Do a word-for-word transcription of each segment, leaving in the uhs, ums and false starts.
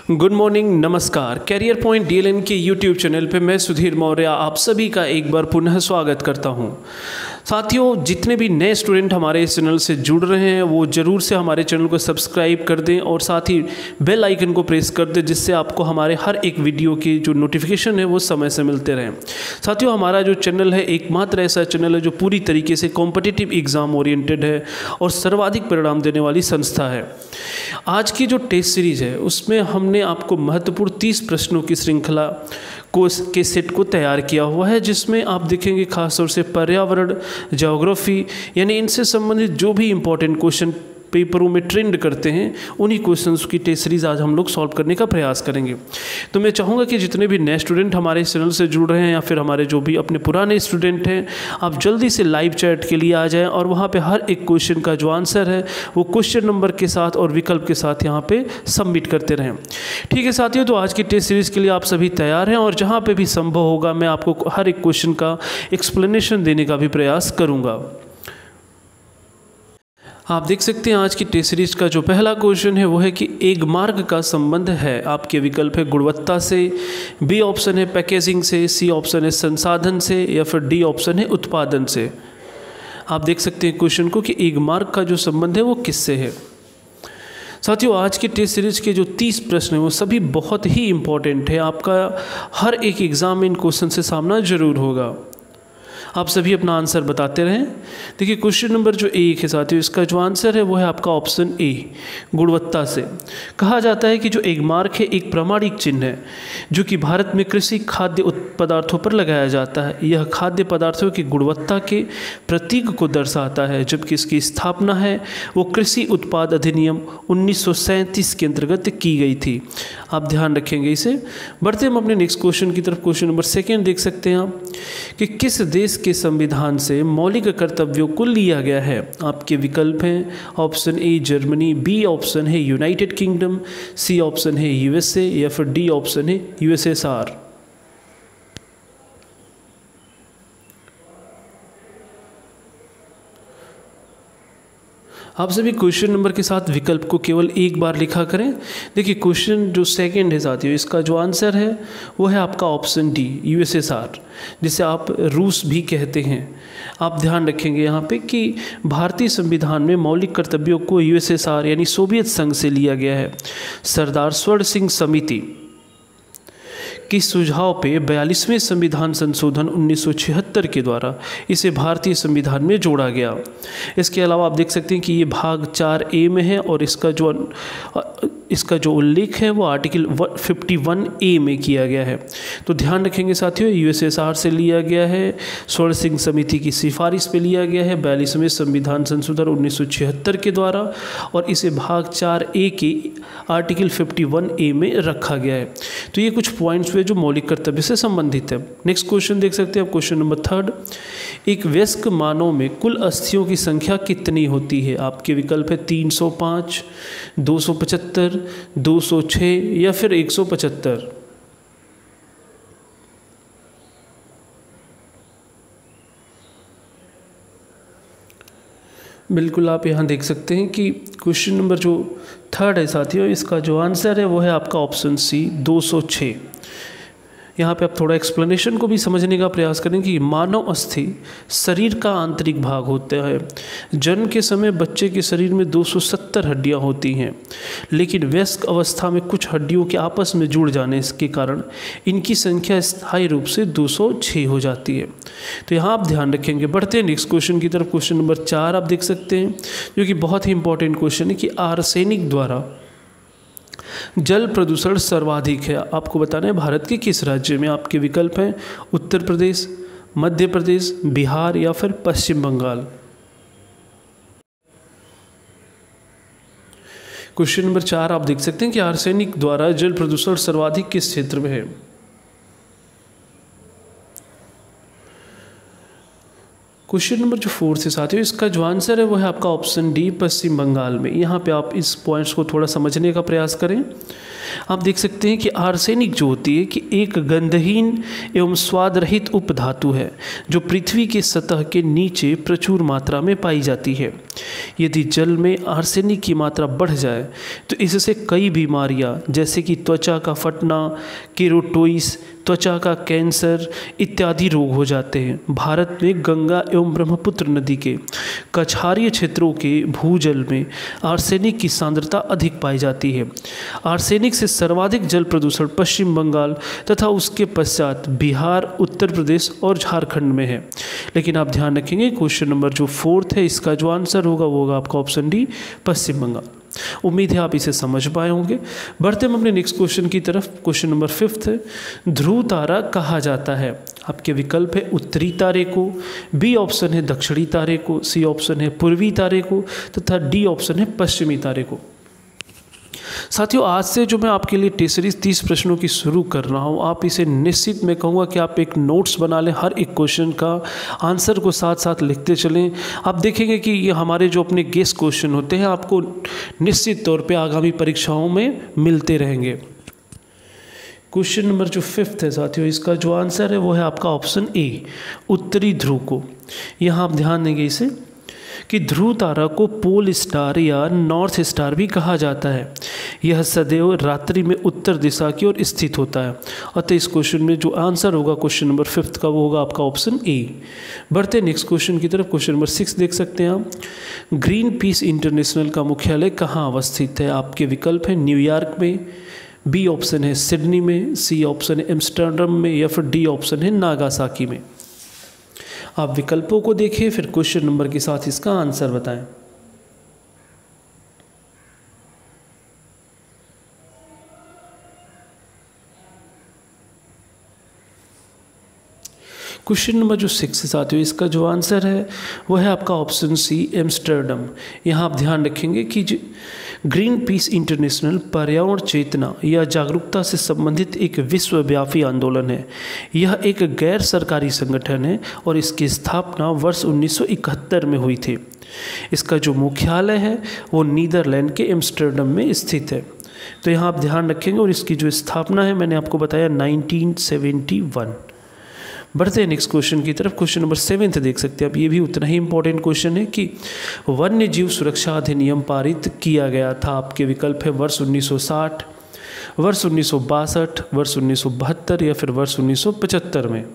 Good morning, नमस्कार। Career point D L N के YouTube channel पे मैं सुधीर मौर्य आप सभी का एक बार पुनः स्वागत करता हूं। साथियों, जितने भी नए स्टूडेंट हमारे इस चैनल से जुड़ रहे हैं वो ज़रूर से हमारे चैनल को सब्सक्राइब कर दें और साथ ही बेल आइकन को प्रेस कर दें, जिससे आपको हमारे हर एक वीडियो की जो नोटिफिकेशन है वो समय से मिलते रहें। साथियों, हमारा जो चैनल है एकमात्र ऐसा चैनल है जो पूरी तरीके से कॉम्पिटिटिव एग्ज़ाम ओरिएंटेड है और सर्वाधिक परिणाम देने वाली संस्था है। आज की जो टेस्ट सीरीज़ है उसमें हमने आपको महत्वपूर्ण तीस प्रश्नों की श्रृंखला को के सेट को तैयार किया हुआ है, जिसमें आप देखेंगे खासतौर से पर्यावरण, ज्योग्राफी यानी इनसे संबंधित जो भी इम्पोर्टेंट क्वेश्चन पेपरों में ट्रेंड करते हैं उन्हीं क्वेश्चंस की टेस्ट सीरीज़ आज हम लोग सॉल्व करने का प्रयास करेंगे। तो मैं चाहूँगा कि जितने भी नए स्टूडेंट हमारे इस चैनल से जुड़ रहे हैं या फिर हमारे जो भी अपने पुराने स्टूडेंट हैं, आप जल्दी से लाइव चैट के लिए आ जाएं और वहाँ पे हर एक क्वेश्चन का जो आंसर है वो क्वेश्चन नंबर के साथ और विकल्प के साथ यहाँ पे सबमिट करते रहें। ठीक है साथियों, तो आज की टेस्ट सीरीज़ के लिए आप सभी तैयार हैं और जहाँ पर भी संभव होगा मैं आपको हर एक क्वेश्चन का एक्सप्लेनेशन देने का भी प्रयास करूँगा। आप देख सकते हैं आज की टेस्ट सीरीज का जो पहला क्वेश्चन है वो है कि एक मार्ग का संबंध है। आपके विकल्प है गुणवत्ता से, बी ऑप्शन है पैकेजिंग से, सी ऑप्शन है संसाधन से या फिर डी ऑप्शन है उत्पादन से। आप देख सकते हैं क्वेश्चन को कि एक मार्ग का जो संबंध है वो किससे है। साथियों, आज की टेस्ट सीरीज के जो तीस प्रश्न हैं वो सभी बहुत ही इंपॉर्टेंट है। आपका हर एक एग्जाम में इन क्वेश्चन से सामना जरूर होगा। आप सभी अपना आंसर बताते रहें। देखिए क्वेश्चन नंबर जो एक है साथियों, इसका जो आंसर है वो है आपका ऑप्शन ए, गुणवत्ता से। कहा जाता है कि जो एक मार्क है एक प्रमाणिक चिन्ह है जो कि भारत में कृषि खाद्य पदार्थों पर लगाया जाता है। यह खाद्य पदार्थों की गुणवत्ता के प्रतीक को दर्शाता है, जबकि इसकी स्थापना है वो कृषि उत्पाद अधिनियम उन्नीस सौ सैंतीस के अंतर्गत की गई थी। आप ध्यान रखेंगे इसे। बढ़ते हम अपने नेक्स्ट क्वेश्चन की तरफ। क्वेश्चन नंबर सेकेंड देख सकते हैं आप कि किस देश के संविधान से मौलिक कर्तव्यों को लिया गया है। आपके विकल्प हैं option A Germany, B option है यूनाइटेड किंगडम, सी ऑप्शन है यूएसए या फिर डी ऑप्शन है यूएसएसआर। आप सभी क्वेश्चन नंबर के साथ विकल्प को केवल एक बार लिखा करें। देखिए क्वेश्चन जो सेकंड है साथियों, इसका जो आंसर है वो है आपका ऑप्शन डी, यूएसएसआर, जिसे आप रूस भी कहते हैं। आप ध्यान रखेंगे यहाँ पे कि भारतीय संविधान में मौलिक कर्तव्यों को यूएसएसआर यानी सोवियत संघ से लिया गया है। सरदार स्वर्ण सिंह समिति की सुझाव पे बयालीसवें संविधान संशोधन उन्नीस सौ छिहत्तर के द्वारा इसे भारतीय संविधान में जोड़ा गया। इसके अलावा आप देख सकते हैं कि ये भाग चार ए में है और इसका जो इसका जो उल्लेख है वो आर्टिकल इक्यावन ए में किया गया है। तो ध्यान रखेंगे साथियों, यूएसएसआर से लिया गया है, स्वर्ण सिंह समिति की सिफारिश पे लिया गया है बयालीसवें संविधान संशोधन उन्नीस सौ छिहत्तर के द्वारा, और इसे भाग चार ए के आर्टिकल इक्यावन ए में रखा गया है। तो ये कुछ पॉइंट्स हुए जो मौलिक कर्तव्य से संबंधित है। नेक्स्ट क्वेश्चन देख सकते हैं आप, क्वेश्चन नंबर थर्ड। एक वयस्क मानव में कुल अस्थियों की संख्या कितनी होती है। आपके विकल्प है तीन सौ पाँच, दो सौ पचहत्तर, दो सौ छह या फिर एक सौ पचहत्तर। बिल्कुल आप यहाँ देख सकते हैं कि क्वेश्चन नंबर जो थर्ड है साथियों, इसका जो आंसर है वो है आपका ऑप्शन सी, दो सौ छह। यहाँ पे आप थोड़ा एक्सप्लेनेशन को भी समझने का प्रयास करें कि मानव अस्थि शरीर का आंतरिक भाग होता है। जन्म के समय बच्चे के शरीर में दो सौ सत्तर हड्डियाँ होती हैं, लेकिन वयस्क अवस्था में कुछ हड्डियों के आपस में जुड़ जाने के कारण इनकी संख्या स्थायी रूप से दो सौ छह हो जाती है। तो यहाँ आप ध्यान रखेंगे। बढ़ते हैं नेक्स्ट क्वेश्चन की तरफ। क्वेश्चन नंबर चार आप देख सकते हैं, जो कि बहुत ही इंपॉर्टेंट क्वेश्चन है कि आर्सेनिक द्वारा जल प्रदूषण सर्वाधिक है। आपको बताना है भारत के किस राज्य में। आपके विकल्प हैं उत्तर प्रदेश, मध्य प्रदेश, बिहार या फिर पश्चिम बंगाल। क्वेश्चन नंबर चार आप देख सकते हैं कि आर्सेनिक द्वारा जल प्रदूषण सर्वाधिक किस क्षेत्र में है। क्वेश्चन नंबर जो फोर्थ है साथियों, इसका जो आंसर है वो है आपका ऑप्शन डी, पश्चिम बंगाल में। यहाँ पे आप इस पॉइंट्स को थोड़ा समझने का प्रयास करें। आप देख सकते हैं कि आर्सेनिक जो होती है कि एक गंधहीन एवं स्वाद रहित उपधातु है जो पृथ्वी की सतह के नीचे प्रचुर मात्रा में पाई जाती है। यदि जल में आर्सेनिक की मात्रा बढ़ जाए तो इससे कई बीमारियां जैसे कि त्वचा का फटना, केरोटोइस, त्वचा का कैंसर इत्यादि रोग हो जाते हैं। भारत में गंगा एवं ब्रह्मपुत्र नदी के कछारीय क्षेत्रों के भूजल में आर्सेनिक की सांद्रता अधिक पाई जाती है। आर्सेनिक से सर्वाधिक जल प्रदूषण पश्चिम बंगाल तथा उसके पश्चात बिहार, उत्तर प्रदेश और झारखंड में है। लेकिन आप ध्यान रखेंगे क्वेश्चन नंबर जो फोर्थ है इसका जो आंसर होगा वो होगा आपका ऑप्शन डी, पश्चिम बंगाल। उम्मीद है आप इसे समझ पाए होंगे। बढ़ते हम अपने नेक्स्ट क्वेश्चन की तरफ। क्वेश्चन नंबर फिफ्थ है, ध्रुव तारा कहा जाता है। आपके विकल्प है उत्तरी तारे को, बी ऑप्शन है दक्षिणी तारे को, सी ऑप्शन है पूर्वी तारे को तथा डी ऑप्शन है पश्चिमी तारे को। साथियों, आज से जो मैं आपके लिए टेस्ट सीरीज तीस प्रश्नों की शुरू कर रहा हूँ, आप इसे निश्चित मैं कहूँगा कि आप एक नोट्स बना लें, हर एक क्वेश्चन का आंसर को साथ साथ लिखते चलें। आप देखेंगे कि ये हमारे जो अपने गेस्ट क्वेश्चन होते हैं आपको निश्चित तौर पे आगामी परीक्षाओं में मिलते रहेंगे। क्वेश्चन नंबर जो फिफ्थ है साथियों, इसका जो आंसर है वो है आपका ऑप्शन ए, उत्तरी ध्रुव को। यहाँ आप ध्यान देंगे इसे कि ध्रुव तारा को पोल स्टार या नॉर्थ स्टार भी कहा जाता है। यह सदैव रात्रि में उत्तर दिशा की ओर स्थित होता है। अतः इस क्वेश्चन में जो आंसर होगा क्वेश्चन नंबर फिफ्थ का वो होगा आपका ऑप्शन ए। बढ़ते नेक्स्ट क्वेश्चन की तरफ। क्वेश्चन नंबर सिक्स देख सकते हैं आप, ग्रीन पीस इंटरनेशनल का मुख्यालय कहाँ अवस्थित है। आपके विकल्प है न्यूयॉर्क में, बी ऑप्शन है सिडनी में, सी ऑप्शन है एम्स्टर्डम में या फिर डी ऑप्शन है नागासाकी में। आप विकल्पों को देखिए फिर क्वेश्चन नंबर के साथ इसका आंसर बताएं। क्वेश्चन नंबर जो सिक्स है साथियों, इसका जो आंसर है वो है आपका ऑप्शन सी, एम्स्टर्डम। यहाँ आप ध्यान रखेंगे कि ग्रीन पीस इंटरनेशनल पर्यावरण चेतना या जागरूकता से संबंधित एक विश्वव्यापी आंदोलन है। यह एक गैर सरकारी संगठन है और इसकी स्थापना वर्ष उन्नीस सौ इकहत्तर में हुई थी। इसका जो मुख्यालय है वो नीदरलैंड के एम्स्टर्डम में स्थित है। तो यहाँ आप ध्यान रखेंगे और इसकी जो स्थापना है मैंने आपको बताया नाइनटीन सेवेंटी वन। बढ़ते हैं नेक्स्ट क्वेश्चन की तरफ। क्वेश्चन नंबर सेवेंथ देख सकते हैं आप, ये भी उतना ही इंपॉर्टेंट क्वेश्चन है कि वन्य जीव सुरक्षा अधिनियम पारित किया गया था। आपके विकल्प है वर्ष उन्नीस सौ साठ, वर्ष उन्नीस सौ बासठ, वर्ष उन्नीस सौ बहत्तर या फिर वर्ष उन्नीस सौ पचहत्तर में।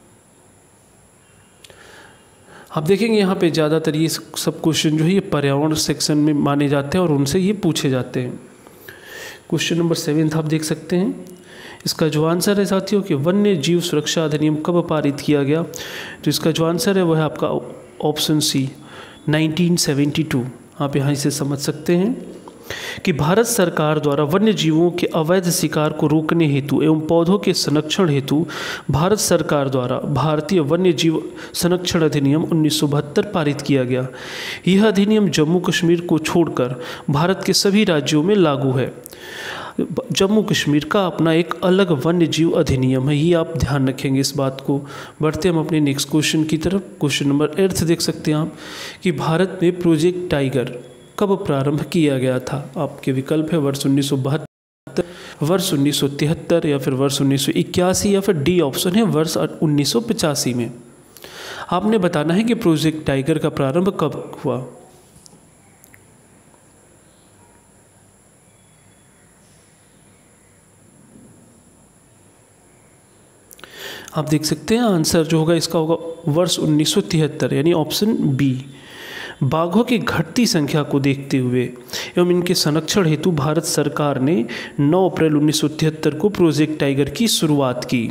आप देखेंगे यहाँ पे ज़्यादातर ये सब क्वेश्चन जो है ये पर्यावरण सेक्शन में माने जाते हैं और उनसे ये पूछे जाते हैं। क्वेश्चन नंबर सेवेंथ आप देख सकते हैं, इसका जो आंसर है साथियों कि वन्य जीव सुरक्षा अधिनियम कब पारित किया गया। तो इसका जो आंसर है वो है आपका option C, nineteen seventy two. आप यहाँ से समझ सकते हैं कि भारत सरकार द्वारा वन्य जीवों के अवैध शिकार को रोकने हेतु एवं पौधों के संरक्षण हेतु भारत सरकार द्वारा भारतीय वन्य जीव संरक्षण अधिनियम उन्नीस सौ बहत्तर पारित किया गया। यह अधिनियम जम्मू कश्मीर को छोड़कर भारत के सभी राज्यों में लागू है। जम्मू कश्मीर का अपना एक अलग वन्य जीव अधिनियम है, ये आप ध्यान रखेंगे इस बात को। बढ़ते हम अपने नेक्स्ट क्वेश्चन की तरफ। क्वेश्चन नंबर एट्थ देख सकते हैं आप कि भारत में प्रोजेक्ट टाइगर कब प्रारंभ किया गया था। आपके विकल्प है वर्ष उन्नीस सौ बहत्तर, वर्ष उन्नीस सौ तिहत्तर या फिर वर्ष उन्नीस सौ इक्यासी या फिर डी ऑप्शन है वर्ष उन्नीस सौ पचासी में। आपने बताना है कि प्रोजेक्ट टाइगर का प्रारंभ कब हुआ। आप देख सकते हैं आंसर जो होगा इसका होगा वर्ष उन्नीस सौ तिहत्तर यानी ऑप्शन बी। बाघों की घटती संख्या को देखते हुए एवं इनके संरक्षण हेतु भारत सरकार ने नौ अप्रैल उन्नीस सौ तिहत्तर को प्रोजेक्ट टाइगर की शुरुआत की।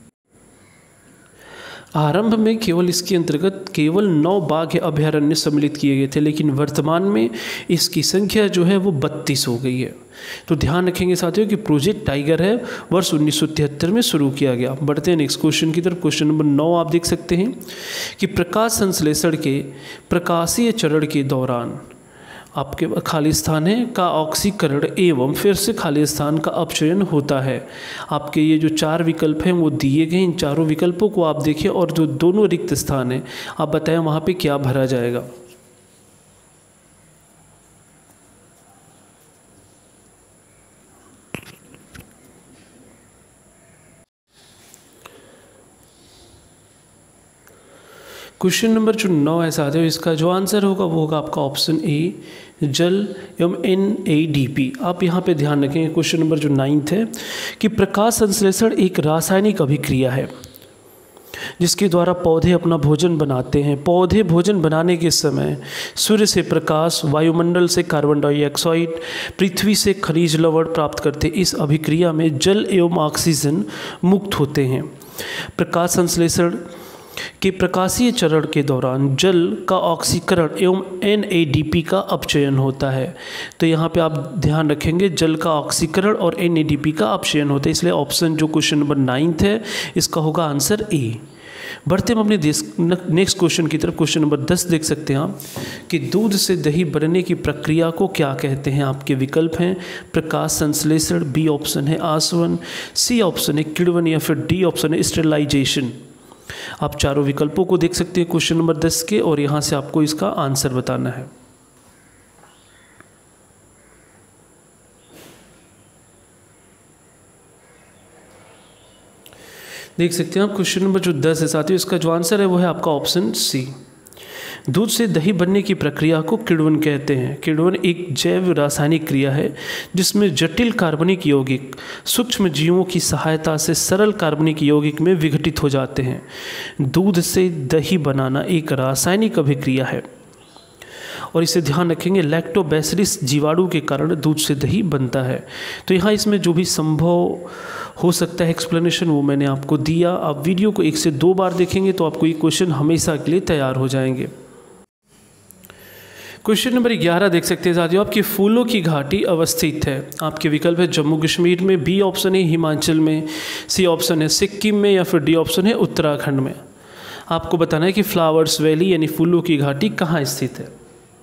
आरंभ में केवल इसके अंतर्गत केवल नौ बाघ अभयारण्य सम्मिलित किए गए थे, लेकिन वर्तमान में इसकी संख्या जो है वो बत्तीस हो गई है। तो ध्यान रखेंगे साथियों कि प्रोजेक्ट टाइगर है वर्ष उन्नीस सौ तिहत्तर में शुरू किया गया। बढ़ते हैं नेक्स्ट क्वेश्चन की तरफ। क्वेश्चन नंबर नौ आप देख सकते हैं कि प्रकाश संश्लेषण के प्रकाशीय चरण के दौरान आपके खाली स्थान है का ऑक्सीकरण एवं फिर से खाली स्थान का अपचयन होता है। आपके ये जो चार विकल्प हैं वो दिए गए, इन चारों विकल्पों को आप देखिए और जो दोनों रिक्त स्थान हैं आप बताएं वहाँ पे क्या भरा जाएगा। क्वेश्चन नंबर जो नौ है साथियों, इसका जो आंसर होगा वो होगा आपका ऑप्शन ए, जल एवं एन ए डी पी। आप यहाँ पे ध्यान रखेंगे क्वेश्चन नंबर जो नाइन्थ है कि प्रकाश संश्लेषण एक रासायनिक अभिक्रिया है जिसके द्वारा पौधे अपना भोजन बनाते हैं। पौधे भोजन बनाने के समय सूर्य से प्रकाश, वायुमंडल से कार्बन डाइऑक्साइड, पृथ्वी से खनिज लवण प्राप्त करते। इस अभिक्रिया में जल एवं ऑक्सीजन मुक्त होते हैं। प्रकाश संश्लेषण के प्रकाशीय चरण के दौरान जल का ऑक्सीकरण एवं एन ए डी पी का अपचयन होता है। तो यहाँ पे आप ध्यान रखेंगे जल का ऑक्सीकरण और एन ए डी पी का अपचयन होता है, इसलिए ऑप्शन जो क्वेश्चन नंबर नाइन्थ है इसका होगा आंसर ए। बढ़ते हम अपने नेक्स्ट क्वेश्चन की तरफ। क्वेश्चन नंबर दस देख सकते हैं आप कि दूध से दही बनने की प्रक्रिया को क्या कहते हैं। आपके विकल्प हैं प्रकाश संश्लेषण, बी ऑप्शन है आसवन, सी ऑप्शन है किण्वन या फिर डी ऑप्शन है स्टेरिलाइजेशन। आप चारों विकल्पों को देख सकते हैं क्वेश्चन नंबर दस के और यहाँ से आपको इसका आंसर बताना है। देख सकते हैं आप क्वेश्चन नंबर जो दस है साथियों, इसका जो आंसर है वो है आपका ऑप्शन सी। दूध से दही बनने की प्रक्रिया को किण्वन कहते हैं। किण्वन एक जैव रासायनिक क्रिया है जिसमें जटिल कार्बनिक यौगिक सूक्ष्म जीवों की सहायता से सरल कार्बनिक यौगिक में विघटित हो जाते हैं। दूध से दही बनाना एक रासायनिक अभिक्रिया है और इसे ध्यान रखेंगे लैक्टोबैसिलस जीवाणु के कारण दूध से दही बनता है। तो यहाँ इसमें जो भी संभव हो सकता है एक्सप्लेनेशन वो मैंने आपको दिया। आप वीडियो को एक से दो बार देखेंगे तो आपको ये क्वेश्चन हमेशा के लिए तैयार हो जाएंगे। क्वेश्चन नंबर ग्यारह देख सकते हैं साथियों, आपकी फूलों की घाटी अवस्थित है। आपके विकल्प है जम्मू कश्मीर में, बी ऑप्शन है हिमाचल में, सी ऑप्शन है सिक्किम में या फिर डी ऑप्शन है उत्तराखंड में। आपको बताना है कि फ्लावर्स वैली यानी फूलों की घाटी कहाँ स्थित है।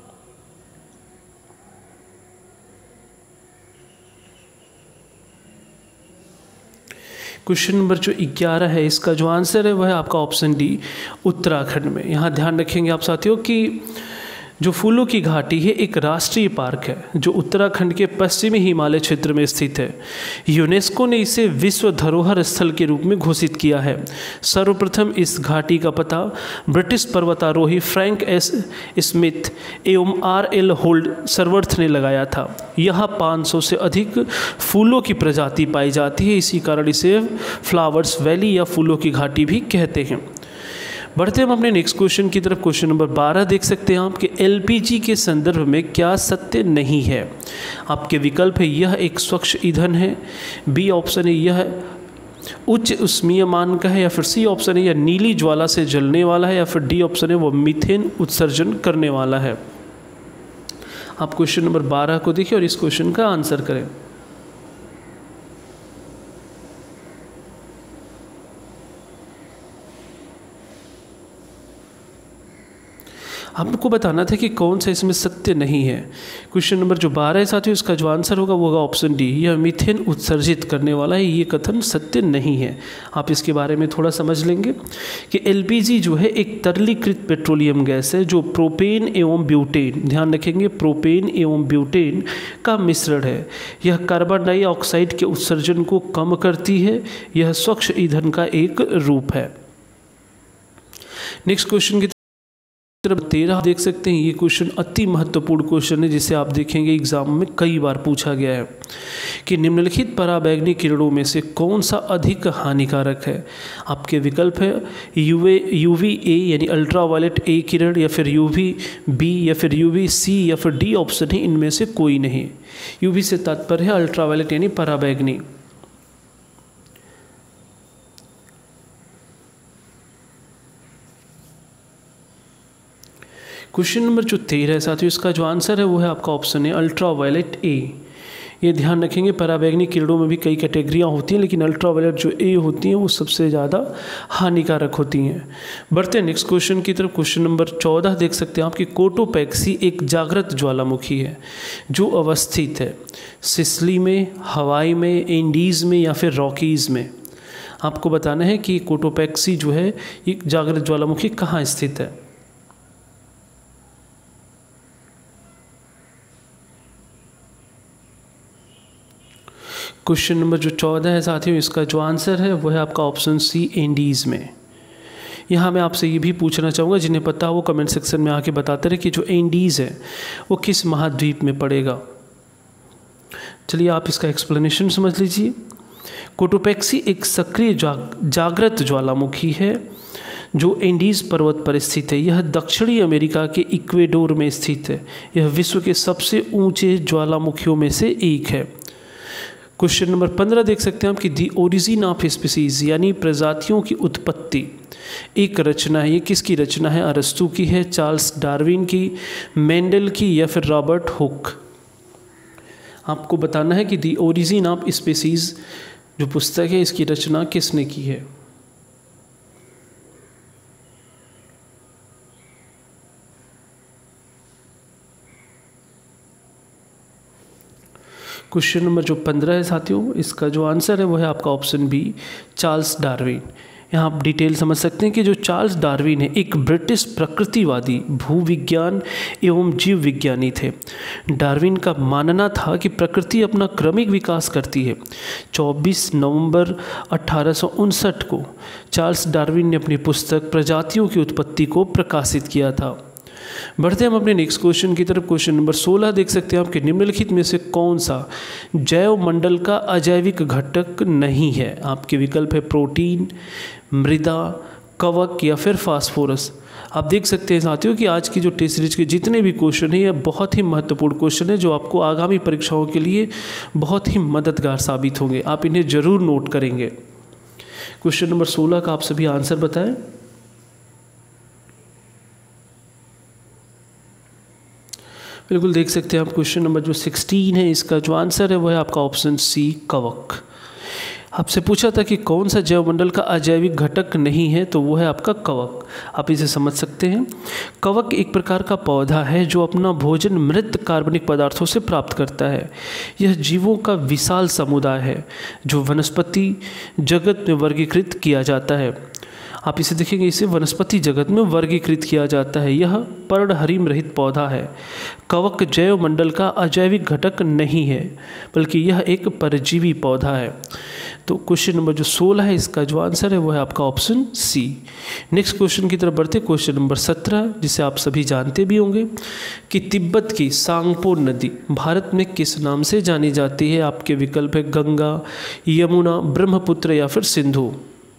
क्वेश्चन नंबर जो ग्यारह है इसका जो आंसर है वह है आपका ऑप्शन डी उत्तराखंड में। यहाँ ध्यान रखेंगे आप साथियों कि जो फूलों की घाटी है एक राष्ट्रीय पार्क है जो उत्तराखंड के पश्चिमी हिमालय क्षेत्र में स्थित है। यूनेस्को ने इसे विश्व धरोहर स्थल के रूप में घोषित किया है। सर्वप्रथम इस घाटी का पता ब्रिटिश पर्वतारोही फ्रैंक एस स्मिथ एवं आर एल होल्ड सरवर्थ ने लगाया था। यहाँ पाँच सौ से अधिक फूलों की प्रजाति पाई जाती है, इसी कारण इसे फ्लावर्स वैली या फूलों की घाटी भी कहते हैं। बढ़ते हम अपने नेक्स्ट क्वेश्चन की तरफ। क्वेश्चन नंबर बारह देख सकते हैं आप कि एल पी जी के संदर्भ में क्या सत्य नहीं है। आपके विकल्प है यह एक स्वच्छ ईंधन है, बी ऑप्शन है यह उच्च उष्मीय मान का है या फिर सी ऑप्शन है यह नीली ज्वाला से जलने वाला है या फिर डी ऑप्शन है वह मीथेन उत्सर्जन करने वाला है। आप क्वेश्चन नंबर बारह को देखिए और इस क्वेश्चन का आंसर करें। आपको बताना था कि कौन सा इसमें सत्य नहीं है। क्वेश्चन नंबर जो बारह है साथियों, इसका जो आंसर होगा वो होगा ऑप्शन डी, यह मीथेन उत्सर्जित करने वाला है। ये कथन सत्य नहीं है। आप इसके बारे में थोड़ा समझ लेंगे कि एल पी जी जो है एक तरलीकृत पेट्रोलियम गैस है जो प्रोपेन एवं ब्यूटेन, ध्यान रखेंगे प्रोपेन एवं ब्यूटेन का मिश्रण है। यह कार्बन डाइऑक्साइड के उत्सर्जन को कम करती है। यह स्वच्छ ईंधन का एक रूप है। नेक्स्ट क्वेश्चन की तेरह देख सकते हैं। ये क्वेश्चन अति महत्वपूर्ण क्वेश्चन है जिसे आप देखेंगे एग्जाम में कई बार पूछा गया है कि निम्नलिखित पराबैंगनी किरणों में से कौन सा अधिक हानिकारक है। आपके विकल्प है यूवे यूवी ए यानी अल्ट्रावायलेट ए किरण या फिर यूवी बी या फिर यूवी सी या फिर डी ऑप्शन है इनमें से कोई नहीं। यूवी से तात्पर्य है अल्ट्रावायलेट यानी पराबैंगनी। क्वेश्चन नंबर जो तेरह है साथियों, इसका जो आंसर है वो है आपका ऑप्शन है अल्ट्रा वायलेट ए ये ध्यान रखेंगे, पराबैंगनी किरणों में भी कई कैटेगरियाँ होती हैं, लेकिन अल्ट्रावायलेट जो ए होती हैं वो सबसे ज़्यादा हानिकारक होती हैं। बढ़ते हैं नेक्स्ट क्वेश्चन की तरफ। क्वेश्चन नंबर चौदह देख सकते हैं आपकी कोटोपैक्सी एक जागृत ज्वालामुखी है जो अवस्थित है सिसिली में, हवाई में, इंडीज़ में या फिर रॉकीज़ में। आपको बताना है कि कोटोपैक्सी जो है एक जागृत ज्वालामुखी कहाँ स्थित है। क्वेश्चन नंबर जो चौदह है साथियों, इसका जो आंसर है वो है आपका ऑप्शन सी, इंडीज़ में। यहाँ मैं आपसे ये भी पूछना चाहूँगा, जिन्हें पता हो वो कमेंट सेक्शन में आके बताते रहे कि जो इंडीज़ है वो किस महाद्वीप में पड़ेगा। चलिए आप इसका एक्सप्लेनेशन समझ लीजिए। कोटोपैक्सी एक सक्रिय जाग, जागृत ज्वालामुखी है जो इंडीज़ पर्वत पर स्थित है। यह दक्षिणी अमेरिका के इक्वेडोर में स्थित है। यह विश्व के सबसे ऊंचे ज्वालामुखियों में से एक है। क्वेश्चन नंबर पंद्रह देख सकते हैं आप कि दी ओरिजिन ऑफ स्पीसीज यानी प्रजातियों की उत्पत्ति एक रचना है। ये किसकी रचना है? अरस्तु की है, चार्ल्स डार्विन की, मेंडल की या फिर रॉबर्ट हुक। आपको बताना है कि दी ओरिजिन ऑफ स्पीसीज जो पुस्तक है इसकी रचना किसने की है। क्वेश्चन नंबर जो पंद्रह है साथियों, इसका जो आंसर है वो है आपका ऑप्शन बी, चार्ल्स डार्विन। यहाँ आप डिटेल समझ सकते हैं कि जो चार्ल्स डार्विन है एक ब्रिटिश प्रकृतिवादी, भूविज्ञान एवं जीव विज्ञानी थे। डार्विन का मानना था कि प्रकृति अपना क्रमिक विकास करती है। चौबीस नवंबर अठारह सौ उनसठ को चार्ल्स डार्विन ने अपनी पुस्तक प्रजातियों की उत्पत्ति को प्रकाशित किया था। बढ़ते हैं हम अपने नेक्स्ट क्वेश्चन की तरफ। क्वेश्चन नंबर सोलह देख सकते हैं आपके निम्नलिखित में से कौन सा जैव मंडल का अजैविक घटक नहीं है। आपके विकल्प है प्रोटीन, मृदा, कवक या फिर फास्फोरस। आप देख सकते हैं साथियों कि आज की जो टेस्ट सीरीज के जितने भी क्वेश्चन हैं यह बहुत ही महत्वपूर्ण क्वेश्चन है जो आपको आगामी परीक्षाओं के लिए बहुत ही मददगार साबित होंगे। आप इन्हें जरूर नोट करेंगे। क्वेश्चन नंबर सोलह का आप सभी आंसर बताएं। बिल्कुल देख सकते हैं आप क्वेश्चन नंबर जो सोलह है इसका जो आंसर है वो है आपका ऑप्शन सी, कवक। आपसे पूछा था कि कौन सा जैवमंडल का अजैविक घटक नहीं है, तो वो है आपका कवक। आप इसे समझ सकते हैं। कवक एक प्रकार का पौधा है जो अपना भोजन मृत कार्बनिक पदार्थों से प्राप्त करता है। यह जीवों का विशाल समुदाय है जो वनस्पति जगत में वर्गीकृत किया जाता है। आप इसे देखेंगे, इसे वनस्पति जगत में वर्गीकृत किया जाता है। यह पर्णहरिम रहित पौधा है। कवक जैव मंडल का अजैविक घटक नहीं है बल्कि यह एक परजीवी पौधा है। तो क्वेश्चन नंबर जो सोलह है इसका जो आंसर है वो है आपका ऑप्शन सी। नेक्स्ट क्वेश्चन की तरफ बढ़ते। क्वेश्चन नंबर सत्रह, जिसे आप सभी जानते भी होंगे कि तिब्बत की सांगपो नदी भारत में किस नाम से जानी जाती है। आपके विकल्प है गंगा, यमुना, ब्रह्मपुत्र या फिर सिंधु।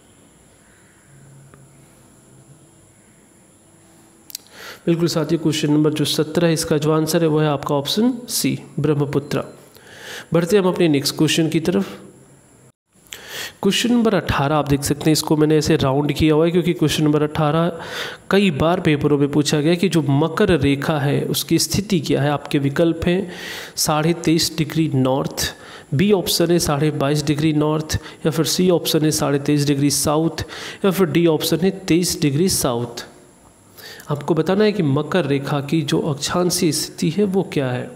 बिल्कुल साथियों, क्वेश्चन नंबर जो सत्रह है इसका जो आंसर है वो है आपका ऑप्शन सी, ब्रह्मपुत्र। बढ़ते हम अपने नेक्स्ट क्वेश्चन की तरफ। क्वेश्चन नंबर अठारह आप देख सकते हैं, इसको मैंने ऐसे राउंड किया हुआ है क्योंकि क्वेश्चन नंबर अठारह कई बार पेपरों में पूछा गया कि जो मकर रेखा है उसकी स्थिति क्या है। आपके विकल्प हैं साढ़े तेईस डिग्री नॉर्थ, बी ऑप्शन है साढ़े बाईस डिग्री नॉर्थ, या फिर सी ऑप्शन है साढ़े तेईस डिग्री साउथ, या फिर डी ऑप्शन है तेईस डिग्री साउथ। आपको बताना है कि मकर रेखा की जो अक्षांशीय स्थिति है वो क्या है।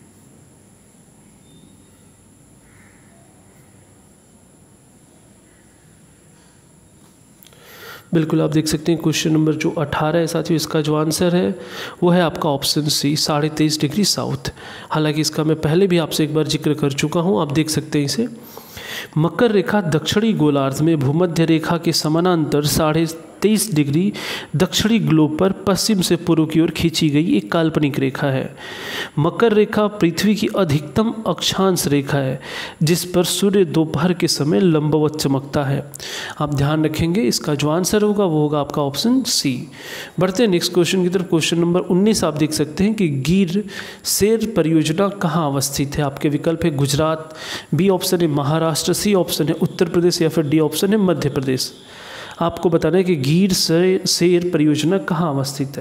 बिल्कुल आप देख सकते हैं क्वेश्चन नंबर जो अठारह है साथियों, इसका जो आंसर है वो है आपका ऑप्शन सी, साढ़े तेईस डिग्री साउथ। हालांकि इसका मैं पहले भी आपसे एक बार जिक्र कर चुका हूँ, आप देख सकते हैं इसे। मकर रेखा दक्षिणी गोलार्ध में भूमध्य रेखा के समानांतर साढ़े तेईस डिग्री दक्षिणी ग्लोब पर पश्चिम से पूर्व की ओर खींची गई एक काल्पनिक रेखा है। मकर रेखा पृथ्वी की अधिकतम अक्षांश रेखा है जिस पर सूर्य दोपहर के समय लंबवत चमकता है। आप ध्यान रखेंगे, इसका जो आंसर होगा वो होगा आपका ऑप्शन सी। बढ़ते हैं नेक्स्ट क्वेश्चन की तरफ। क्वेश्चन नंबर उन्नीस आप देख सकते हैं कि गिर शेर परियोजना कहाँ अवस्थित है। आपके विकल्प है गुजरात, बी ऑप्शन है महाराष्ट्र, सी ऑप्शन है उत्तर प्रदेश, या फिर डी ऑप्शन है मध्य प्रदेश। आपको बताना है कि गिर शेर परियोजना कहाँ अवस्थित है।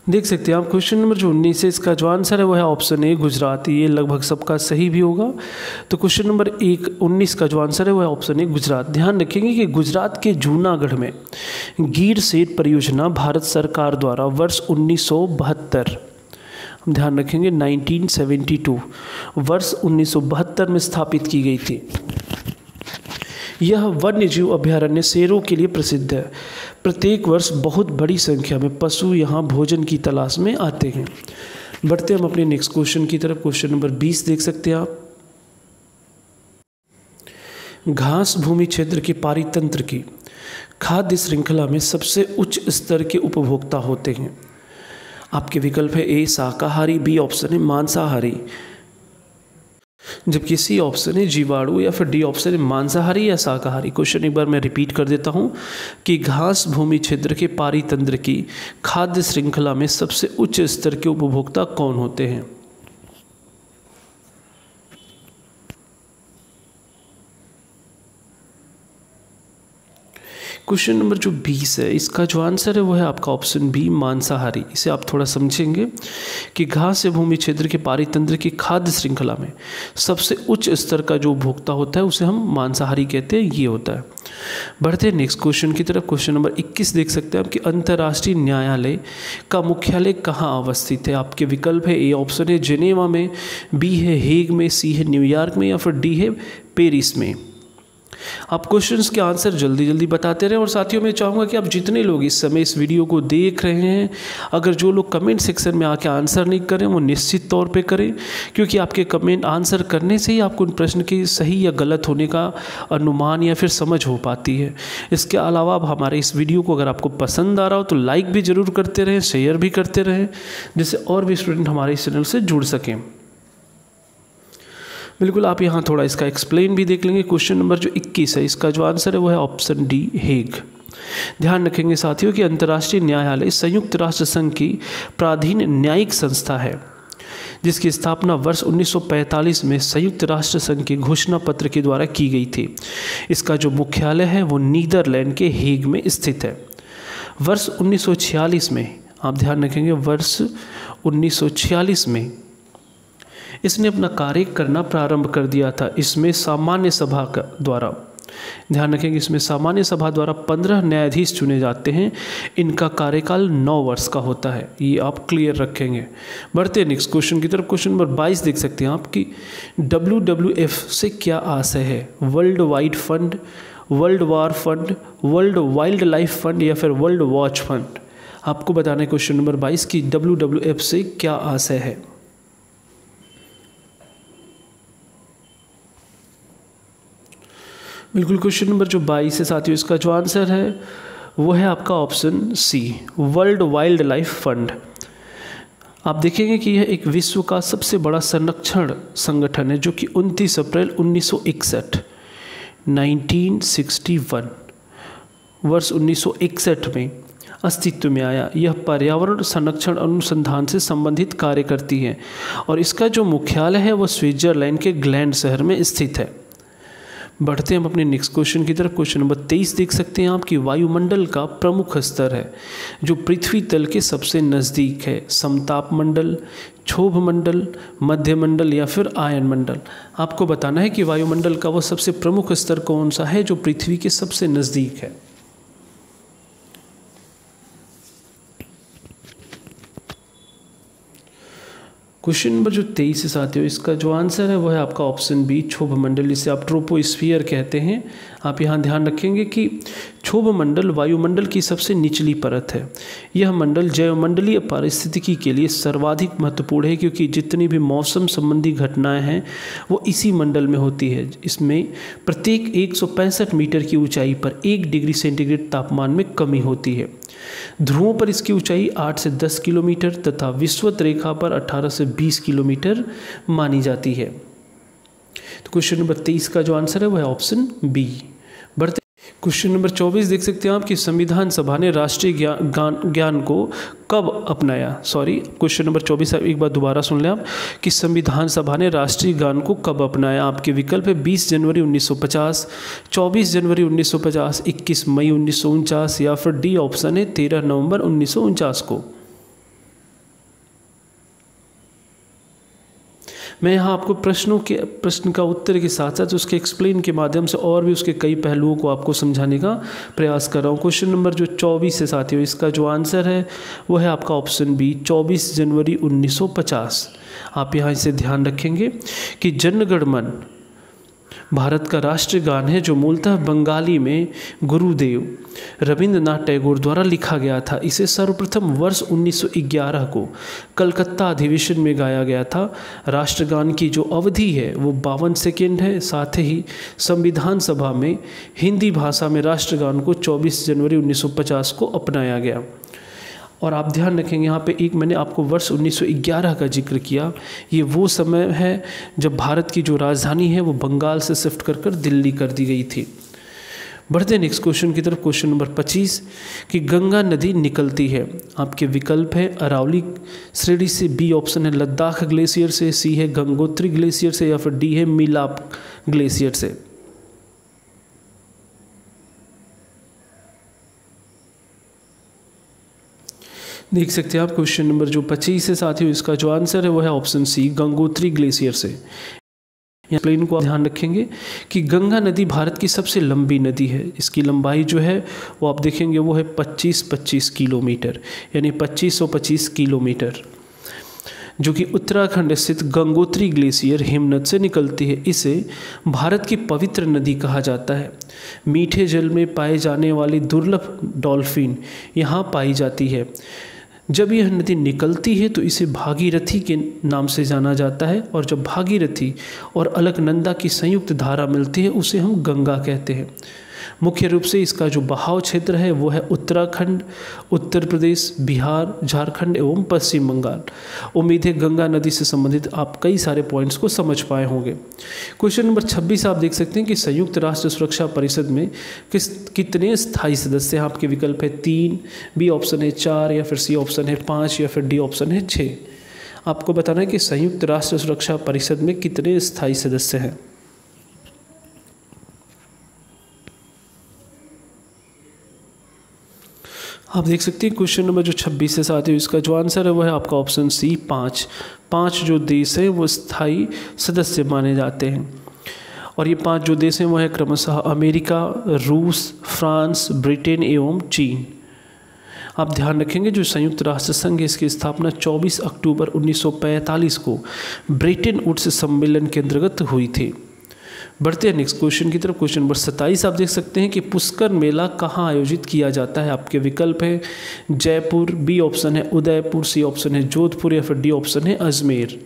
देख सकते हैं आप क्वेश्चन नंबर जो उन्नीस है, इसका जो आंसर है वो है ऑप्शन ए गुजरात। ये लगभग सबका सही भी होगा। तो क्वेश्चन नंबर एक उन्नीस का जो आंसर है वो है ऑप्शन ए गुजरात। ध्यान रखेंगे कि गुजरात के जूनागढ़ में गिर सेर परियोजना भारत सरकार द्वारा वर्ष उन्नीस सौ बहत्तर, हम ध्यान रखेंगे नाइनटीन सेवेंटी टू, वर्ष उन्नीस सौ बहत्तर में स्थापित की गई थी। यह वन्यजीव अभयारण्य शेरों के लिए प्रसिद्ध है। प्रत्येक वर्ष बहुत बड़ी संख्या में पशु यहाँ भोजन की तलाश में आते हैं। बढ़ते हम अपने नेक्स्ट क्वेश्चन की तरफ। क्वेश्चन नंबर बीस देख सकते हैं आप। घास भूमि क्षेत्र के पारितंत्र की खाद्य श्रृंखला में सबसे उच्च स्तर के उपभोक्ता होते हैं। आपके विकल्प है ए शाकाहारी, बी ऑप्शन है मांसाहारी, जबकि सी ऑप्शन है जीवाणु, या फिर डी ऑप्शन है मांसाहारी या शाकाहारी। क्वेश्चन एक बार मैं रिपीट कर देता हूं कि घास भूमि क्षेत्र के पारितंत्र की खाद्य श्रृंखला में सबसे उच्च स्तर के उपभोक्ता कौन होते हैं। क्वेश्चन नंबर जो बीस है, इसका जो आंसर है वो है आपका ऑप्शन बी मांसाहारी। इसे आप थोड़ा समझेंगे कि घास या भूमि क्षेत्र के पारितंत्र की खाद्य श्रृंखला में सबसे उच्च स्तर का जो उपभोक्ता होता है उसे हम मांसाहारी कहते हैं, ये होता है। बढ़ते हैं नेक्स्ट क्वेश्चन की तरफ। क्वेश्चन नंबर इक्कीस देख सकते हैं आप कि अंतर्राष्ट्रीय न्यायालय का मुख्यालय कहाँ अवस्थित है। आपके विकल्प है ए ऑप्शन है जेनेवा में, बी है हेग में, सी है न्यूयॉर्क में, या फिर डी है पेरिस में। आप क्वेश्चंस के आंसर जल्दी जल्दी बताते रहें। और साथियों मैं चाहूँगा कि आप जितने लोग इस समय इस वीडियो को देख रहे हैं, अगर जो लोग कमेंट सेक्शन में आके आंसर नहीं करें वो निश्चित तौर पे करें, क्योंकि आपके कमेंट आंसर करने से ही आपको उन प्रश्न के सही या गलत होने का अनुमान या फिर समझ हो पाती है। इसके अलावा आप हमारे इस वीडियो को अगर आपको पसंद आ रहा हो तो लाइक भी ज़रूर करते रहें, शेयर भी करते रहें, जिससे और भी स्टूडेंट हमारे इस चैनल से जुड़ सकें। बिल्कुल, आप यहाँ थोड़ा इसका एक्सप्लेन भी देख लेंगे। क्वेश्चन नंबर जो इक्कीस है, इसका जो आंसर है वो है ऑप्शन डी हेग। ध्यान रखेंगे साथियों कि अंतर्राष्ट्रीय न्यायालय संयुक्त राष्ट्र संघ की प्राधीन न्यायिक संस्था है, जिसकी स्थापना वर्ष उन्नीस सौ पैंतालीस में संयुक्त राष्ट्र संघ के घोषणा पत्र के द्वारा की गई थी। इसका जो मुख्यालय है वो नीदरलैंड के हेग में स्थित है। वर्ष उन्नीस सौ छियालीस में, आप ध्यान रखेंगे वर्ष उन्नीस सौ छियालीस में इसने अपना कार्य करना प्रारंभ कर दिया था। इसमें सामान्य सभा का द्वारा, ध्यान रखेंगे, इसमें सामान्य सभा द्वारा पंद्रह न्यायाधीश चुने जाते हैं। इनका कार्यकाल नौ वर्ष का होता है, ये आप क्लियर रखेंगे। बढ़ते हैं नेक्स्ट क्वेश्चन की तरफ। क्वेश्चन नंबर बाईस देख सकते हैं आप कि डब्ल्यू डब्ल्यू एफ से क्या आशय है। World wide fund, world war fund, world wildlife fund, या फिर वर्ल्ड वॉच फंड। आपको बताना है क्वेश्चन नंबर बाईस की डब्ल्यू डब्ल्यू एफ से क्या आशय है। बिल्कुल, क्वेश्चन नंबर जो बाईस है साथियों, इसका जो आंसर है वो है आपका option C world wildlife fund. आप देखेंगे कि यह एक विश्व का सबसे बड़ा संरक्षण संगठन है, जो कि उनतीस अप्रैल उन्नीस सौ इकसठ नाइनटीन सिक्सटी वन वर्ष उन्नीस सौ इकसठ में अस्तित्व में आया। यह पर्यावरण संरक्षण अनुसंधान से संबंधित कार्य करती है और इसका जो मुख्यालय है वो स्विट्जरलैंड के ग्लैंड शहर में स्थित है। बढ़ते हैं हम अपने नेक्स्ट क्वेश्चन की तरफ। क्वेश्चन नंबर तेईस देख सकते हैं आप कि वायुमंडल का प्रमुख स्तर है जो पृथ्वी तल के सबसे नज़दीक है। समताप मंडल, क्षोभ मंडल, मध्य मंडल, या फिर आयन मंडल। आपको बताना है कि वायुमंडल का वो सबसे प्रमुख स्तर कौन सा है जो पृथ्वी के सबसे नज़दीक है। क्वेश्चन नंबर जो तेईस से साथियों, इसका जो आंसर है वो है आपका ऑप्शन बी क्षोभ मंडल, जिसे आप ट्रोपोस्फियर कहते हैं। आप यहाँ ध्यान रखेंगे कि क्षोभ मंडल वायुमंडल की सबसे निचली परत है। यह मंडल जैवमंडलीय पारिस्थितिकी के लिए सर्वाधिक महत्वपूर्ण है, क्योंकि जितनी भी मौसम संबंधी घटनाएं हैं वो इसी मंडल में होती है। इसमें प्रत्येक एक सौ पैंसठ मीटर की ऊंचाई पर एक डिग्री सेंटीग्रेड तापमान में कमी होती है। ध्रुवों पर इसकी ऊंचाई आठ से दस किलोमीटर तथा विषुवत रेखा पर अठारह से बीस किलोमीटर मानी जाती है। तो क्वेश्चन नंबर तेईस का जो आंसर है वह है ऑप्शन बी। बढ़ते क्वेश्चन नंबर चौबीस देख सकते हैं आप कि संविधान सभा ने राष्ट्रीय ज्ञान ज्ञान को कब अपनाया। सॉरी, क्वेश्चन नंबर चौबीस एक बार दोबारा सुन लें आप कि संविधान सभा ने राष्ट्रीय ज्ञान को कब अपनाया। आपके विकल्प है बीस जनवरी उन्नीस सौ पचास, चौबीस जनवरी उन्नीस सौ पचास, इक्कीस मई उन्नीस सौ उनचास, या फिर डी ऑप्शन है तेरह नवंबर उन्नीस सौ उनचास को। मैं यहाँ आपको प्रश्नों के प्रश्न का उत्तर के साथ साथ उसके एक्सप्लेन के माध्यम से और भी उसके कई पहलुओं को आपको समझाने का प्रयास कर रहा हूँ। क्वेश्चन नंबर जो चौबीस है साथियों, इसका जो आंसर है वो है आपका ऑप्शन बी, चौबीस जनवरी उन्नीस सौ पचास। आप यहाँ इसे ध्यान रखेंगे कि जन गण मन भारत का राष्ट्रीय गान है, जो मूलतः बंगाली में गुरुदेव रविंद्रनाथ टैगोर द्वारा लिखा गया था। इसे सर्वप्रथम वर्ष उन्नीस सौ ग्यारह को कलकत्ता अधिवेशन में गाया गया था। राष्ट्रगान की जो अवधि है वो बावन सेकेंड है। साथ ही संविधान सभा में हिंदी भाषा में राष्ट्रगान को चौबीस जनवरी उन्नीस सौ पचास को अपनाया गया। और आप ध्यान रखेंगे यहाँ पे एक मैंने आपको वर्ष उन्नीस सौ ग्यारह का जिक्र किया, ये वो समय है जब भारत की जो राजधानी है वो बंगाल से शिफ्ट कर कर दिल्ली कर दी गई थी। बढ़ते हैं नेक्स्ट क्वेश्चन की तरफ। क्वेश्चन नंबर पच्चीस कि गंगा नदी निकलती है, आपके विकल्प है अरावली श्रेणी से, बी ऑप्शन है लद्दाख ग्लेशियर से, सी है गंगोत्री ग्लेशियर से, या फिर डी है मिलाप ग्लेशियर से। देख सकते हैं आप क्वेश्चन नंबर जो पच्चीस है साथियों, इसका जो आंसर है वो है ऑप्शन सी, गंगोत्री ग्लेशियर से। यहाँ प्लेन को आप ध्यान रखेंगे कि गंगा नदी भारत की सबसे लंबी नदी है। इसकी लंबाई जो है वो आप देखेंगे वो है पच्चीस पच्चीस किलोमीटर, यानी पच्चीस सौ पच्चीस किलोमीटर, जो कि उत्तराखंड स्थित गंगोत्री ग्लेशियर हिमनद से निकलती है। इसे भारत की पवित्र नदी कहा जाता है। मीठे जल में पाए जाने वाली दुर्लभ डॉल्फिन यहाँ पाई जाती है। जब यह नदी निकलती है तो इसे भागीरथी के नाम से जाना जाता है, और जब भागीरथी और अलकनंदा की संयुक्त धारा मिलती है उसे हम गंगा कहते हैं। मुख्य रूप से इसका जो बहाव क्षेत्र है वो है उत्तराखंड, उत्तर प्रदेश, बिहार, झारखंड एवं पश्चिम बंगाल। उम्मीद है गंगा नदी से संबंधित आप कई सारे पॉइंट्स को समझ पाए होंगे। क्वेश्चन नंबर छब्बीस आप देख सकते हैं कि संयुक्त राष्ट्र सुरक्षा परिषद में किस कितने स्थायी सदस्य हैं। आपके विकल्प है तीन, बी ऑप्शन है चार, या फिर सी ऑप्शन है पाँच, या फिर डी ऑप्शन है छः। आपको बताना है कि संयुक्त राष्ट्र सुरक्षा परिषद में कितने स्थायी सदस्य हैं। आप देख सकते हैं क्वेश्चन नंबर जो छब्बीस है साथियों, इसका जो आंसर है वो है आपका ऑप्शन सी, पाँच। पाँच जो देश हैं वो स्थायी सदस्य माने जाते हैं, और ये पांच जो देश हैं वो है क्रमशः अमेरिका, रूस, फ्रांस, ब्रिटेन एवं चीन। आप ध्यान रखेंगे जो संयुक्त राष्ट्र संघ है इसकी स्थापना चौबीस अक्टूबर उन्नीस सौ पैंतालीस को ब्रेटन वुड्स सम्मेलन के अंतर्गत हुई थी। बढ़ते हैं नेक्स्ट क्वेश्चन की तरफ। क्वेश्चन नंबर सत्ताईस आप देख सकते हैं कि पुष्कर मेला कहाँ आयोजित किया जाता है। आपके विकल्प है जयपुर, बी ऑप्शन है उदयपुर, सी ऑप्शन है जोधपुर, या फिर डी ऑप्शन है अजमेर।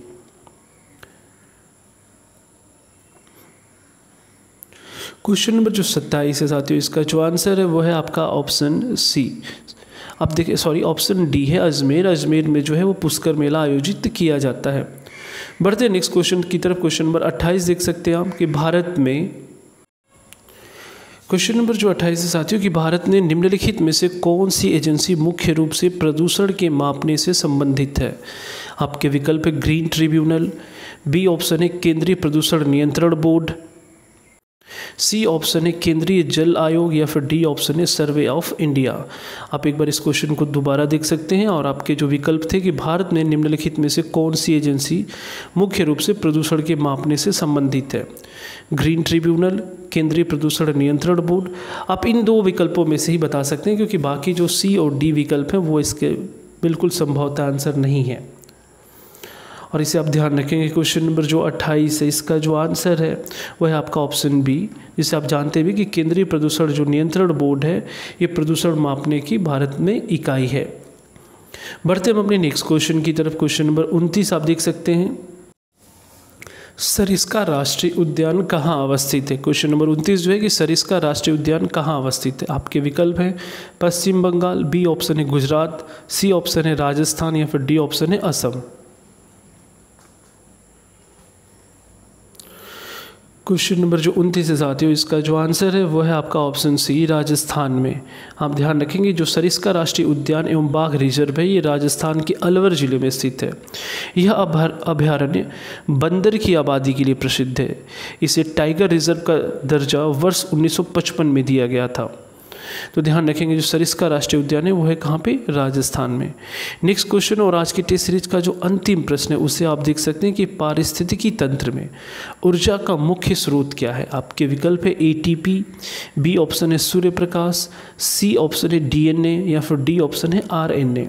क्वेश्चन नंबर जो सत्ताईस है साथियों, इसका जो आंसर है वो है आपका ऑप्शन सी, आप देखिए सॉरी ऑप्शन डी है अजमेर। अजमेर में जो है वो पुष्कर मेला आयोजित किया जाता है। बढ़ते हैं नेक्स्ट क्वेश्चन की तरफ। क्वेश्चन नंबर अट्ठाईस देख सकते हैं आप कि भारत में, क्वेश्चन नंबर जो अट्ठाईस है साथियों कि भारत ने निम्नलिखित में से कौन सी एजेंसी मुख्य रूप से प्रदूषण के मापने से संबंधित है। आपके विकल्प है ग्रीन ट्रिब्यूनल, बी ऑप्शन है केंद्रीय प्रदूषण नियंत्रण बोर्ड, सी ऑप्शन है केंद्रीय जल आयोग, या फिर डी ऑप्शन है सर्वे ऑफ इंडिया। आप एक बार इस क्वेश्चन को दोबारा देख सकते हैं, और आपके जो विकल्प थे कि भारत में निम्नलिखित में से कौन सी एजेंसी मुख्य रूप से प्रदूषण के मापने से संबंधित है। ग्रीन ट्रिब्यूनल, केंद्रीय प्रदूषण नियंत्रण बोर्ड। आप इन दो विकल्पों में से ही बता सकते हैं, क्योंकि बाकी जो सी और डी विकल्प हैं वो इसके बिल्कुल संभवतः आंसर नहीं है, और इसे आप ध्यान रखेंगे। क्वेश्चन नंबर जो अट्ठाईस है इसका जो आंसर है वह है आपका ऑप्शन बी, जिसे आप जानते भी कि केंद्रीय प्रदूषण जो नियंत्रण बोर्ड है ये प्रदूषण मापने की भारत में इकाई है। बढ़ते हम अपने नेक्स्ट क्वेश्चन की तरफ। क्वेश्चन नंबर उनतीस आप देख सकते हैं सरिस्का राष्ट्रीय उद्यान कहाँ अवस्थित है। क्वेश्चन नंबर उनतीस जो है कि सरिस्का राष्ट्रीय उद्यान कहाँ अवस्थित है। आपके विकल्प हैं पश्चिम बंगाल, बी ऑप्शन है गुजरात, सी ऑप्शन है राजस्थान, या फिर डी ऑप्शन है असम। क्वेश्चन नंबर जो उनतीस है साथियों, इसका जो आंसर है वो है आपका ऑप्शन सी, राजस्थान में। आप ध्यान रखेंगे जो सरिस्का राष्ट्रीय उद्यान एवं बाघ रिजर्व है ये राजस्थान के अलवर जिले में स्थित है। यह अभयारण्य बंदर की आबादी के लिए प्रसिद्ध है। इसे टाइगर रिजर्व का दर्जा वर्ष उन्नीस सौ पचपन में दिया गया था। तो ध्यान रखेंगे जो सरिस्का राष्ट्रीय उद्यान है वो है कहाँ पे, राजस्थान में। नेक्स्ट क्वेश्चन और आज की टेस्ट सीरीज का जो अंतिम प्रश्न है उसे आप देख सकते हैं कि पारिस्थितिकी तंत्र में ऊर्जा का मुख्य स्रोत क्या है। आपके विकल्प है एटीपी, बी ऑप्शन है सूर्य प्रकाश, सी ऑप्शन है डीएनए या फिर डी ऑप्शन है आरएनए।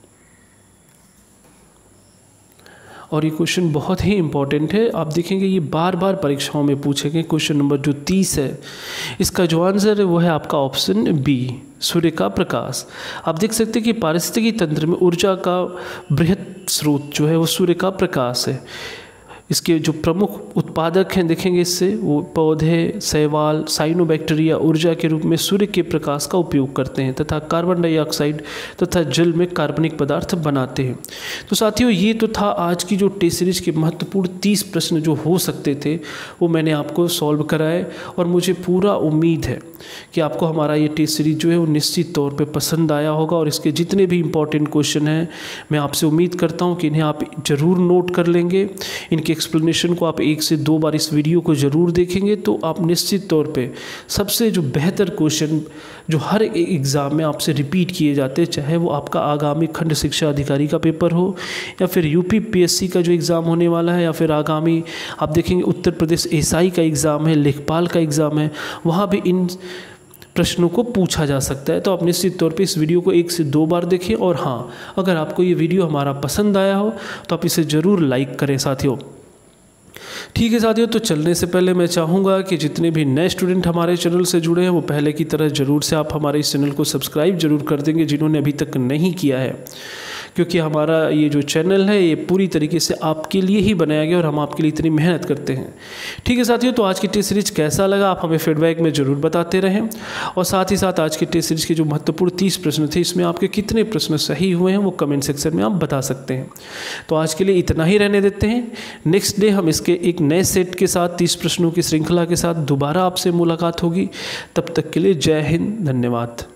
और ये क्वेश्चन बहुत ही इंपॉर्टेंट है, आप देखेंगे ये बार बार परीक्षाओं में पूछे गए। क्वेश्चन नंबर जो तीस है इसका जो आंसर है वो है आपका ऑप्शन बी, सूर्य का प्रकाश। आप देख सकते हैं कि पारिस्थितिकी तंत्र में ऊर्जा का बृहद स्रोत जो है वो सूर्य का प्रकाश है। इसके जो प्रमुख उत्पादक हैं देखेंगे इससे, वो पौधे, शैवाल, साइनोबैक्टीरिया ऊर्जा के रूप में सूर्य के प्रकाश का उपयोग करते हैं तथा कार्बन डाइऑक्साइड तथा जल में कार्बनिक पदार्थ बनाते हैं। तो साथियों ये तो था आज की जो टेस्ट सीरीज के महत्वपूर्ण तीस प्रश्न जो हो सकते थे वो मैंने आपको सॉल्व कराए, और मुझे पूरा उम्मीद है कि आपको हमारा ये टेस्ट सीरीज जो है वो निश्चित तौर पर पसंद आया होगा। और इसके जितने भी इंपॉर्टेंट क्वेश्चन हैं मैं आपसे उम्मीद करता हूँ कि इन्हें आप ज़रूर नोट कर लेंगे। इनके एक्सप्लेनेशन को आप एक से दो बार इस वीडियो को ज़रूर देखेंगे तो आप निश्चित तौर पे सबसे जो बेहतर क्वेश्चन जो हर एक एग्ज़ाम में आपसे रिपीट किए जाते हैं, चाहे वो आपका आगामी खंड शिक्षा अधिकारी का पेपर हो या फिर यूपी पीएससी का जो एग्ज़ाम होने वाला है, या फिर आगामी आप देखेंगे उत्तर प्रदेश एसआई का एग्ज़ाम है, लेखपाल का एग्ज़ाम है, वहाँ भी इन प्रश्नों को पूछा जा सकता है। तो आप निश्चित तौर पे इस वीडियो को एक से दो बार देखें। और हाँ, अगर आपको ये वीडियो हमारा पसंद आया हो तो आप इसे ज़रूर लाइक करें साथियों। ठीक है साथियों, तो चलने से पहले मैं चाहूँगा कि जितने भी नए स्टूडेंट हमारे चैनल से जुड़े हैं वो पहले की तरह ज़रूर से आप हमारे इस चैनल को सब्सक्राइब जरूर कर देंगे जिन्होंने अभी तक नहीं किया है, क्योंकि हमारा ये जो चैनल है ये पूरी तरीके से आपके लिए ही बनाया गया और हम आपके लिए इतनी मेहनत करते हैं। ठीक है साथियों, तो आज की टेस्ट सीरीज कैसा लगा आप हमें फीडबैक में ज़रूर बताते रहें, और साथ ही साथ आज की टेस्ट सीरीज के जो महत्वपूर्ण तीस प्रश्न थे इसमें आपके कितने प्रश्न सही हुए हैं वो कमेंट सेक्शन में आप बता सकते हैं। तो आज के लिए इतना ही रहने देते हैं। नेक्स्ट डे हम इसके एक नए सेट के साथ तीस प्रश्नों की श्रृंखला के साथ दोबारा आपसे मुलाकात होगी। तब तक के लिए जय हिंद, धन्यवाद।